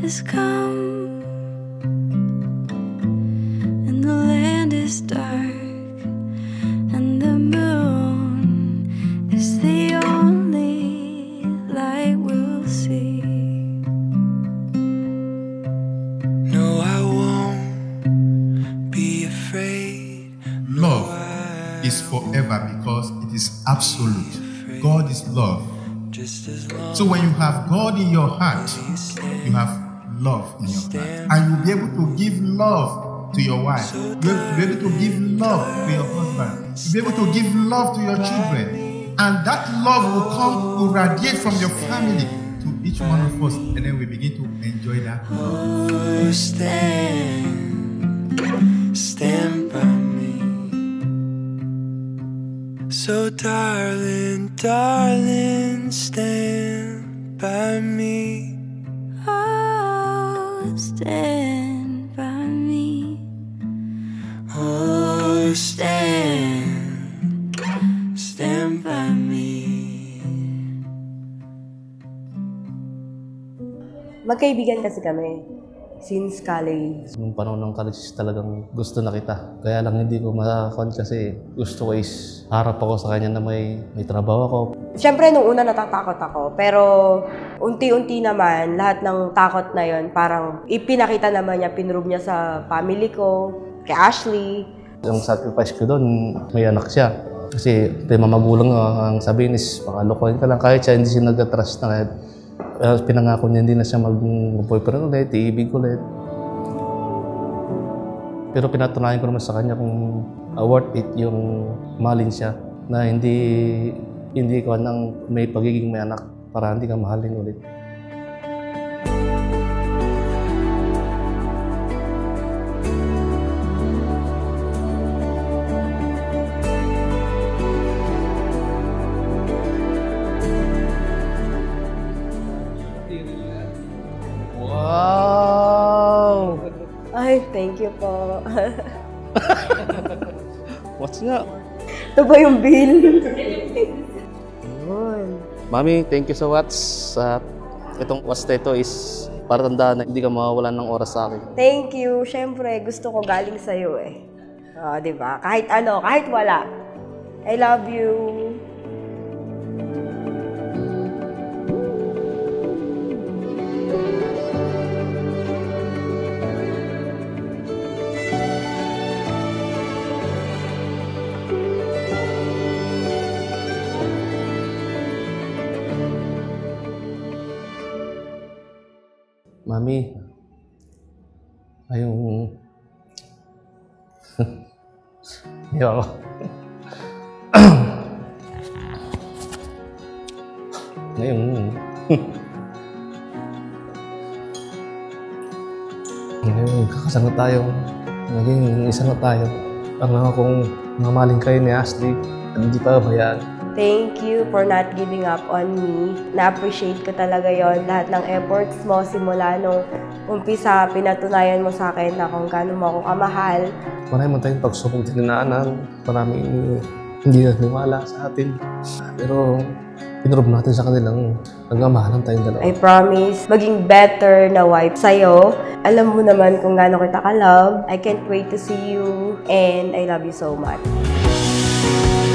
has come, and the land is dark, and the moon is the only light we'll see. No, I won't be afraid. Love is forever because it is absolute. God is love. So when you have God in your heart, you have love in your heart. And you'll be able to give love to your wife. You'll be able to give love to your husband. You'll be able to give love to your children. And that love will radiate from your family to each one of us. And then we begin to enjoy that love. Oh, stand by me. So darling, darling, stand by me. Oh, stand by me. Oh, stand by me. Magkaibigan kasi kami since college. Nung panahon ng college talagang gusto na kita. Kaya lang hindi ko makakuan kasi gusto ko is harap ako sa kanya na may trabaho ako. Siyempre nung una natatakot ako, pero unti-unti naman lahat ng takot na yon parang ipinakita naman niya, pinrove niya sa family ko, kay Ashley. Yung sacrifice ko doon, may anak siya. Kasi mga magulang ang sabihin is pakalokohin ka lang. Kahit siya hindi siya nag-trust na kahit pinangako niya hindi na siya mag-boyfriend ulit, iibig ulit. Pero pinatunayan ko naman sa kanya kung worth it yung mahalin siya. Na hindi ko nang may pagiging may anak para hindi ka mahalin ulit. Wow! Ay, thank you po. What's nga? Ito ba yung bill? Yun. Mami, thank you so much. Itong watch na ito is para tandaan na hindi ka mawawalan ng oras sa akin. Thank you. Siyempre, gusto ko galing sa'yo eh. Diba? Kahit ano, kahit wala. I love you. Mami, ayong... Ayaw ako. Ngayon, kakasal na tayo. Maging isa na tayo. Parang akong mamaling kayo ni Ashley. Hindi pa bayaan. Thank you for not giving up on me. Na-appreciate ko talaga yon. Lahat ng efforts mo simula nung umpisa, pinatunayan mo sa akin na kung gaano mo ako kamahal. Maraming tayong pagsubok dinaanan. Maraming hindi nagniwala sa atin. Pero pinrob natin sa kanilang nagmamahalan tayong dalawa. I promise, maging better na wife sa'yo. Alam mo naman kung gaano kita ka-love. I can't wait to see you and I love you so much.